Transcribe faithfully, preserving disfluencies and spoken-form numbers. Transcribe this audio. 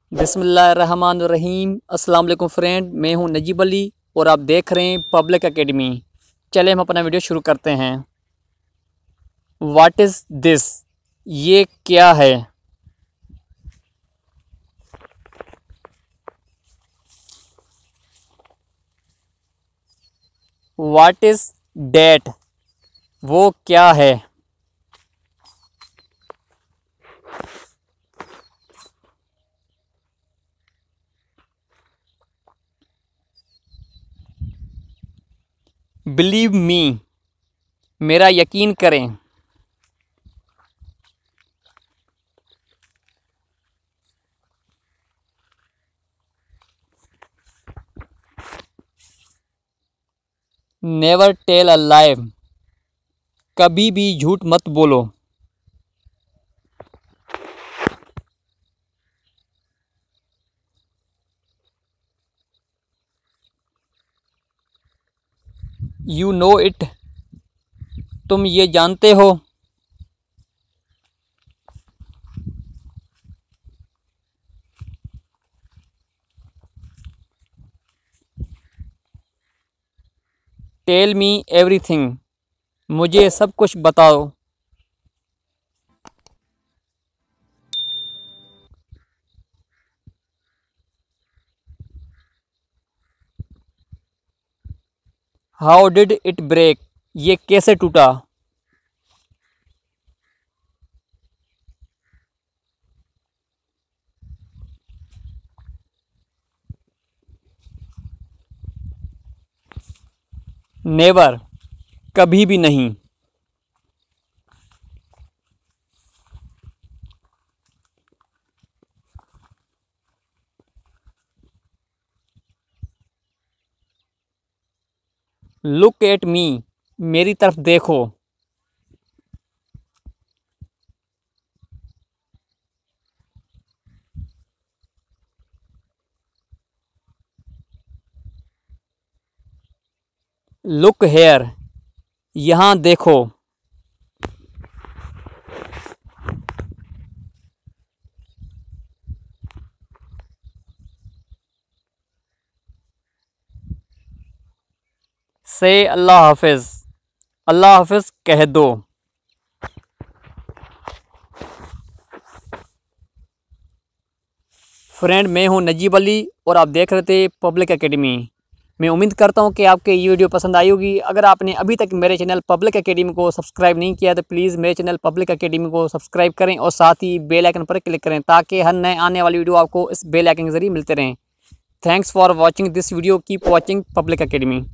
बिस्मिल्लाहिर्रहमानिर्रहीम। अस्सलाम वालेकुम फ्रेंड, मैं हूं नजीब अली और आप देख रहे हैं पब्लिक एकेडमी। चले हम अपना वीडियो शुरू करते हैं। What is this? ये क्या है? What is that? वो क्या है? बिलीव मी, मेरा यकीन करें। नेवर टेल अ लाई, कभी भी झूठ मत बोलो। यू नो इट, तुम ये जानते हो। टेल मी एवरीथिंग, मुझे सब कुछ बताओ। हाउ डिड इट ब्रेक, ये कैसे टूटा। नेवर, कभी भी नहीं। लुक एट मी, मेरी तरफ देखो। लुक हेयर, यहाँ देखो। से अल्लाह हाफिज़, अल्लाह हाफिज़ कह दो। फ्रेंड, मैं हूं नजीब अली और आप देख रहे थे पब्लिक एकेडमी। मैं उम्मीद करता हूं कि आपके ये वीडियो पसंद आई होगी। अगर आपने अभी तक मेरे चैनल पब्लिक एकेडमी को सब्सक्राइब नहीं किया तो प्लीज़ मेरे चैनल पब्लिक एकेडमी को सब्सक्राइब करें और साथ ही बेल आइकन पर क्लिक करें ताकि हर नए आने वाली वीडियो आपको इस बेल आइकन के जरिए मिलते रहें। Thanks for watching this video, keep watching public academy.